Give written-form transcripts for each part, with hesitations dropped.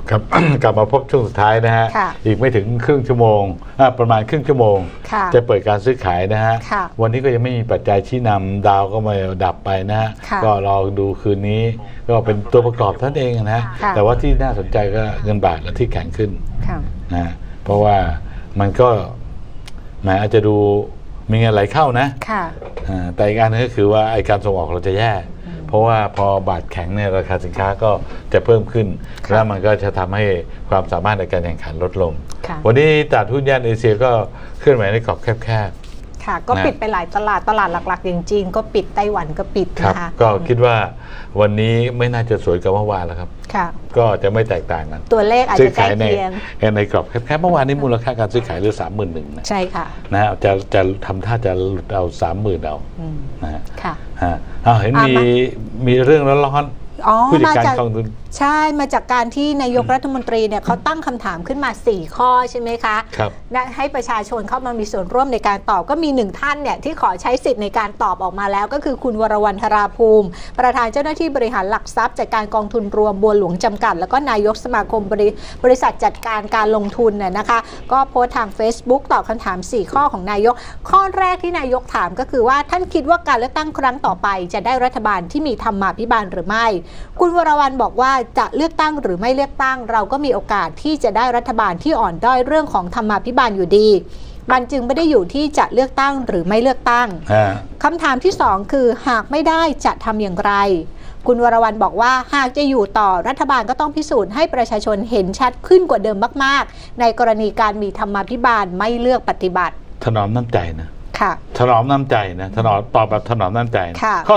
ครับ กลับมาพบช่วงสุดท้ายนะฮะอีกไม่ถึงครึ่งชั่วโมงประมาณครึ่งชั่วโมงจะเปิดการซื้อขายนะฮะวันนี้ก็ยังไม่มีปัจจัยชี้นำดาวก็มาดับไปนะฮะก็รอดูคืนนี้ก็เป็นตัวประกอบท่านเองนะแต่ว่าที่น่าสนใจก็เงินบาทที่แข็งขึ้นนะเพราะว่ามันก็อาจจะดูมีเงินไหลเข้านะแต่อีกอันนึงก็คือว่าไอ้การส่งออกเราจะแย่เพราะว่าพอบาทแข็งเนี่ยราคาสินค้าก็จะเพิ่มขึ้นแล้วมันก็จะทำให้ความสามารถในการแข่งขันลดลงวันนี้ตลาดหุ้นย่านเอเชียก็เคลื่อนไหวในกรอบแคบๆค่ะก็ปิดไปหลายตลาดหลักๆอย่างจีนก็ปิดไต้หวันก็ปิดนะคะก็คิดว่าวันนี้ไม่น่าจะสวยกับเมื่อวานแล้วครับก็จะไม่แตกต่างกันตัวเลขอาจจะใกล้เคียงในกรอบแคบๆเมื่อวานนี้มูลค่าการซื้อขายเหลือ 31,000 นะใช่ค่ะนะจะทำท่าจะหลุดเอา 30,000 เอานะค่ะเห็นมีเรื่องร้อนผู้จัดการกองทุนใช่มาจากการที่นายกรัฐมนตรีเนี่ยเขาตั้งคำถามขึ้นมา4ข้อใช่ไหมคะครับให้ประชาชนเข้ามามีส่วนร่วมในการตอบก็มี1ท่านเนี่ยที่ขอใช้สิทธิ์ในการตอบออกมาแล้วก็คือคุณวรวรรณ ธราภูมิประธานเจ้าหน้าที่บริหารหลักทรัพย์จัดการกองทุนรวมบัวหลวงจำกัดแล้วก็นายกสมาคมบริษัทจัดการการลงทุนเนี่ยนะคะก็โพสต์ทาง Facebook ตอบคำถาม4ข้อของนายกข้อแรกที่นายกถามก็คือว่าท่านคิดว่าการเลือกตั้งครั้งต่อไปจะได้รัฐบาลที่มีธรรมาภิบาลหรือไม่คุณวรวรรณบอกว่าจะเลือกตั้งหรือไม่เลือกตั้งเราก็มีโอกาสที่จะได้รัฐบาลที่อ่อนด้อยเรื่องของธรรมาภิบาลอยู่ดีมันจึงไม่ได้อยู่ที่จะเลือกตั้งหรือไม่เลือกตั้งคำถามที่2คือหากไม่ได้จะทำอย่างไรคุณวรวรรณบอกว่าหากจะอยู่ต่อรัฐบาลก็ต้องพิสูจน์ให้ประชาชนเห็นชัดขึ้นกว่าเดิมมากๆในกรณีการมีธรรมาภิบาลไม่เลือกปฏิบัติถนอมน้ำใจนะถนอมน้ำใจนะตอบแบบถนอมน้ำใจข้อ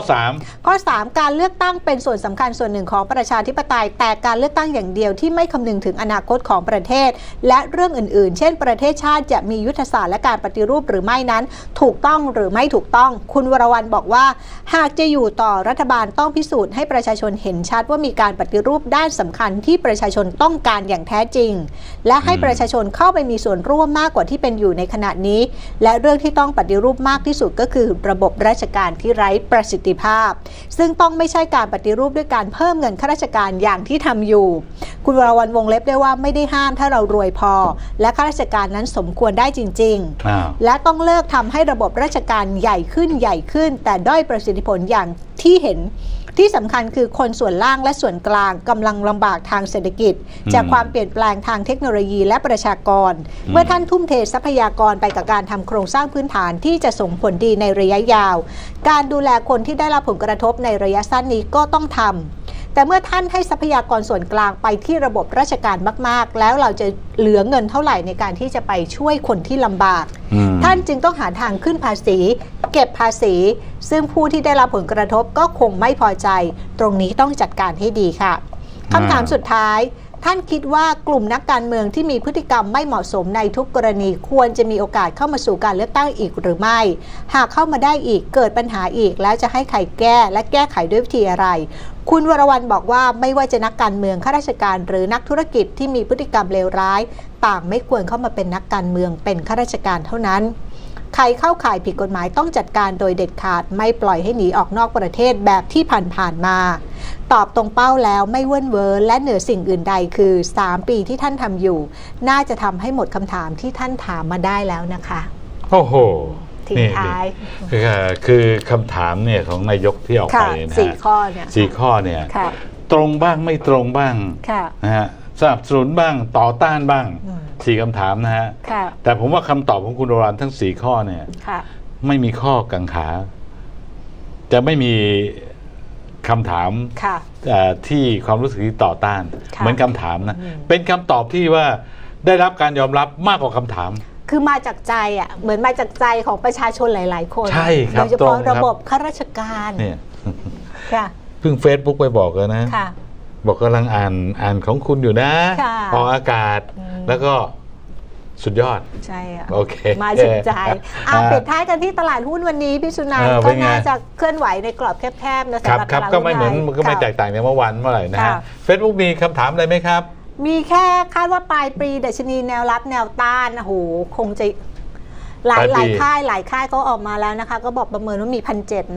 3 การเลือกตั้งเป็นส่วนสำคัญส่วนหนึ่งของประชาธิปไตยแต่การเลือกตั้งอย่างเดียวที่ไม่คำนึงถึงอนาคตของประเทศและเรื่องอื่นๆเช่นประเทศชาติจะมียุทธศาสตร์และการปฏิรูปหรือไม่นั้นถูกต้องหรือไม่ถูกต้องคุณวรวรรณบอกว่าหากจะอยู่ต่อรัฐบาลต้องพิสูจน์ให้ประชาชนเห็นชัดว่ามีการปฏิรูปด้านสำคัญที่ประชาชนต้องการอย่างแท้จริงและให้ประชาชนเข้าไปมีส่วนร่วมมากกว่าที่เป็นอยู่ในขณะนี้และเรื่องที่ต้องปฏิรูปมากที่สุดก็คือระบบราชการที่ไร้ประสิทธิภาพซึ่งต้องไม่ใช่การปฏิรูปด้วยการเพิ่มเงินข้าราชการอย่างที่ทำอยู่คุณวรวรรณวงเล็บได้ว่าไม่ได้ห้ามถ้าเรารวยพอและข้าราชการนั้นสมควรได้จริงๆและต้องเลิกทำให้ระบบราชการใหญ่ขึ้นแต่ด้อยประสิทธิผลอย่างที่เห็นที่สำคัญคือคนส่วนล่างและส่วนกลางกำลังลำบากทางเศรษฐกิจจากความเปลี่ยนแปลงทางเทคโนโลยีและประชากรเมื่อท่านทุ่มเททรัพยากรไปกับการทำโครงสร้างพื้นฐานที่จะส่งผลดีในระยะยาวการดูแลคนที่ได้รับผลกระทบในระยะสั้นนี้ก็ต้องทำแต่เมื่อท่านให้ทรัพยากรส่วนกลางไปที่ระบบราชการมากๆแล้วเราจะเหลือเงินเท่าไหร่ในการที่จะไปช่วยคนที่ลำบากท่านจึงต้องหาทางขึ้นภาษีเก็บภาษีซึ่งผู้ที่ได้รับผลกระทบก็คงไม่พอใจตรงนี้ต้องจัดการให้ดีค่ะคำถามสุดท้ายท่านคิดว่ากลุ่มนักการเมืองที่มีพฤติกรรมไม่เหมาะสมในทุกกรณีควรจะมีโอกาสเข้ามาสู่การเลือกตั้งอีกหรือไม่หากเข้ามาได้อีกเกิดปัญหาอีกแล้วจะให้ใครแก้และแก้ไขด้วยวิธีอะไรคุณวรวรรณบอกว่าไม่ว่าจะนักการเมืองข้าราชการหรือนักธุรกิจที่มีพฤติกรรมเลวร้ายต่างไม่ควรเข้ามาเป็นนักการเมืองเป็นข้าราชการเท่านั้นใครเข้าข่ายผิดกฎหมายต้องจัดการโดยเด็ดขาดไม่ปล่อยให้หนีออกนอกประเทศแบบที่ผ่านมาตอบตรงเป้าแล้วไม่เว้นเว้อและเหนือสิ่งอื่นใดคือ3ปีที่ท่านทำอยู่น่าจะทำให้หมดคำถามที่ท่านถามมาได้แล้วนะคะโอ้โหทิ้งท้ายคือคำถามเนี่ยของนายกที่ออกไปนะ 4 ข้อเนี่ย 4 ข้อเนี่ยตรงบ้างไม่ตรงบ้างนะฮะสนับสนุนบ้างต่อต้านบ้าง4 คำถามนะฮะแต่ผมว่าคำตอบของคุณวรวรรณทั้ง4 ข้อเนี่ยไม่มีข้อกังขาจะไม่มีคำถามที่ความรู้สึกที่ต่อต้านเหมือนคำถามนะเป็นคำตอบที่ว่าได้รับการยอมรับมากกว่าคำถามคือมาจากใจอ่ะเหมือนมาจากใจของประชาชนหลายๆคนใช่ครับโดยเฉพาะระบบข้าราชการเนี่ยเพิ่ง Facebook ไปบอกเลยนะบอกกำลังอ่านของคุณอยู่นะออกอากาศแล้วก็สุดยอดใช่อ่ะโอเคมาถึงใจปิดท้ายกันที่ตลาดหุ้นวันนี้พี่สุนันท์ก็น่าจะเคลื่อนไหวในกรอบแคบๆนะสำหรับตลาดหุ้นก็ไม่เหมือนก็ไม่แตกต่างจากเมื่อวันเมื่อไหร่นะฮะ Facebook มีคำถามอะไรไหมครับมีแค่คาดว่าปลายปีดัชนีแนวรับแนวต้านโอ้โหคงจะหลายค่ายเขาออกมาแล้วนะคะก็บอกประเมินว่ามี1,700นะ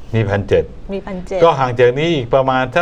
มี1,700 มี1,700 ก็ห่างจากนี้อีกประมาณสัก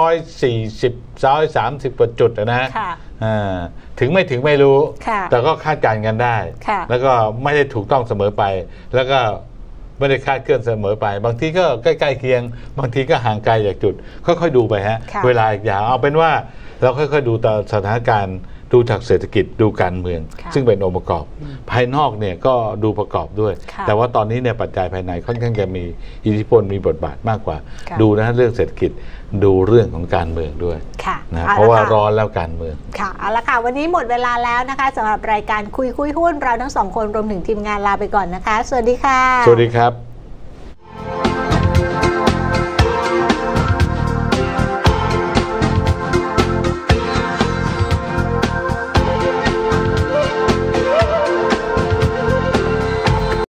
140-130 กว่าจุดนะถึงไม่ถึงไม่รู้แต่ก็คาดการณ์กันได้แล้วก็ไม่ได้ถูกต้องเสมอไปแล้วก็ไม่ได้คาดเคลื่อนเสมอไปบางทีก็ใกล้ๆเคียงบางทีก็ห่างไกลจากจุดค่อยๆดูไปฮะเวลาอีกยาวเอาเป็นว่าเราค่อยๆดูตามสถานการณ์ดูจากเศรษฐกิจดูการเมืองซึ่งเป็นองค์ประกอบภายนอกเนี่ยก็ดูประกอบด้วยแต่ว่าตอนนี้เนี่ยปัจจัยภายในค่อนข้างจะมีอิทธิพลมีบทบาทมากกว่าดูนะเรื่องเศรษฐกิจดูเรื่องของการเมืองด้วยนะเพราะว่าร้อนแล้วการเมืองค่ะเอาละค่ะวันนี้หมดเวลาแล้วนะคะสำหรับรายการคุยหุ้นเราทั้งสองคนรวมถึงทีมงานลาไปก่อนนะคะสวัสดีค่ะสวัสดีครับ